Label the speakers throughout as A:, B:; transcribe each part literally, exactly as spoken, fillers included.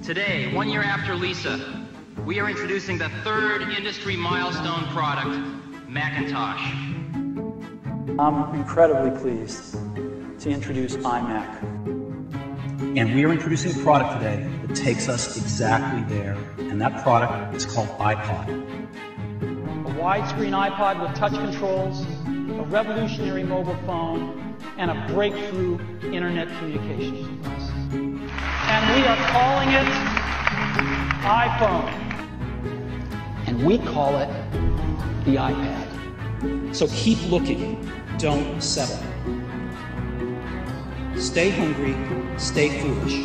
A: Today, one year after Lisa, we are introducing the third industry milestone product, Macintosh.
B: I'm incredibly pleased to introduce iMac.
C: And we are introducing a product today that takes us exactly there, and that product is called iPod.
B: A widescreen iPod with touch controls, a revolutionary mobile phone, and a breakthrough internet communications device. And we are calling it iPhone. And we call it the iPad. So keep looking, don't settle. Stay hungry, stay foolish.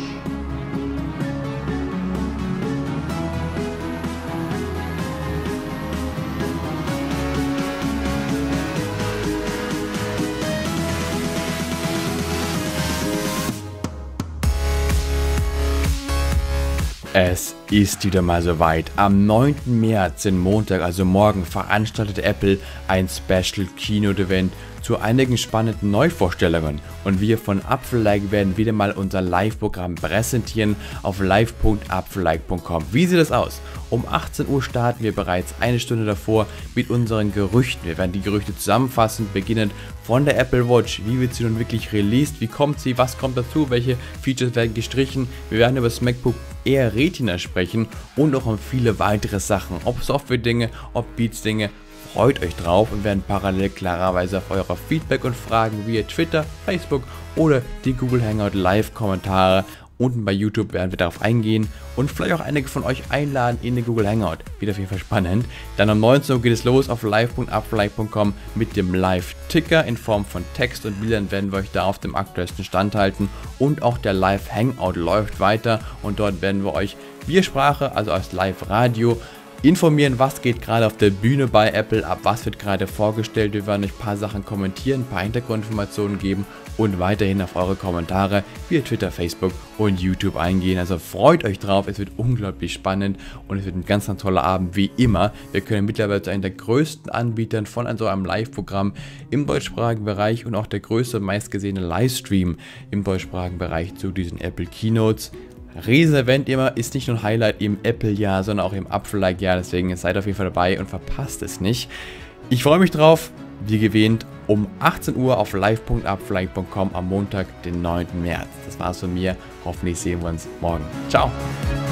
D: Es ist wieder mal soweit. Am neunten März, den Montag, also morgen, veranstaltet Apple ein Special Keynote Event zu einigen spannenden Neuvorstellungen. Und wir von Apfellike werden wieder mal unser Live-Programm präsentieren auf live punkt apfellike punkt com. Wie sieht das aus? Um achtzehn Uhr starten wir bereits eine Stunde davor mit unseren Gerüchten. Wir werden die Gerüchte zusammenfassen, beginnend von der Apple Watch. Wie wird sie nun wirklich released? Wie kommt sie? Was kommt dazu? Welche Features werden gestrichen? Wir werden über das MacBook Air Retina sprechen und auch um viele weitere Sachen. Ob Software-Dinge, ob Beats-Dinge. Freut euch drauf und werden parallel klarerweise auf eure Feedback und Fragen via Twitter, Facebook oder die Google Hangout Live-Kommentare unten bei YouTube werden wir darauf eingehen und vielleicht auch einige von euch einladen in den Google Hangout. Wird auf jeden Fall spannend. Dann um neunzehn Uhr geht es los auf live punkt apfellike punkt com mit dem Live-Ticker in Form von Text und Bildern werden wir euch da auf dem aktuellsten Stand halten und auch der Live-Hangout läuft weiter und dort werden wir euch via Sprache, also als Live-Radio, informieren, was geht gerade auf der Bühne bei Apple ab, was wird gerade vorgestellt. Wir werden euch ein paar Sachen kommentieren, ein paar Hintergrundinformationen geben und weiterhin auf eure Kommentare via Twitter, Facebook und YouTube eingehen. Also freut euch drauf, es wird unglaublich spannend und es wird ein ganz, ganz toller Abend wie immer. Wir können mittlerweile zu einem der größten Anbietern von so einem Live-Programm im deutschsprachigen Bereich und auch der größte und meistgesehene Livestream im deutschsprachigen Bereich zu diesen Apple Keynotes. Riesen-Event immer, ist nicht nur ein Highlight im Apple-Jahr, sondern auch im Apfellike-Jahr, deswegen seid auf jeden Fall dabei und verpasst es nicht. Ich freue mich drauf, wie gewähnt, um achtzehn Uhr auf live punkt apfellike punkt com am Montag, den neunten März. Das war's von mir, hoffentlich sehen wir uns morgen. Ciao!